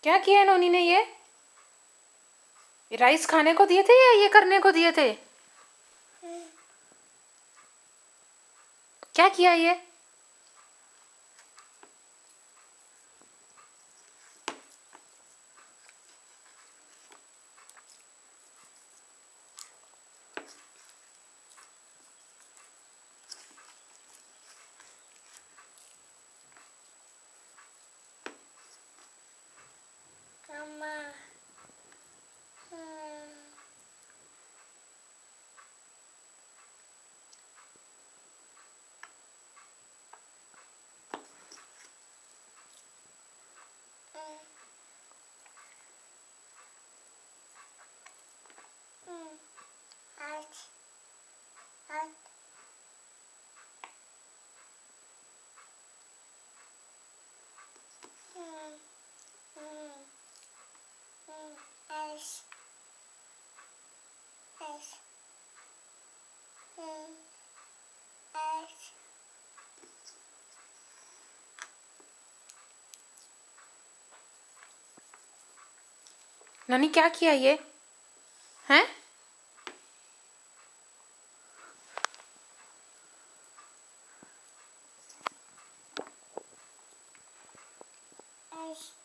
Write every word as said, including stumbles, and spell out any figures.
क्या किया है नोनी ने? ये राइस खाने को दिए थे या ये करने को दिए थे? क्या किया ये? Mama. नोनी क्या किया ये? हैं? Ice.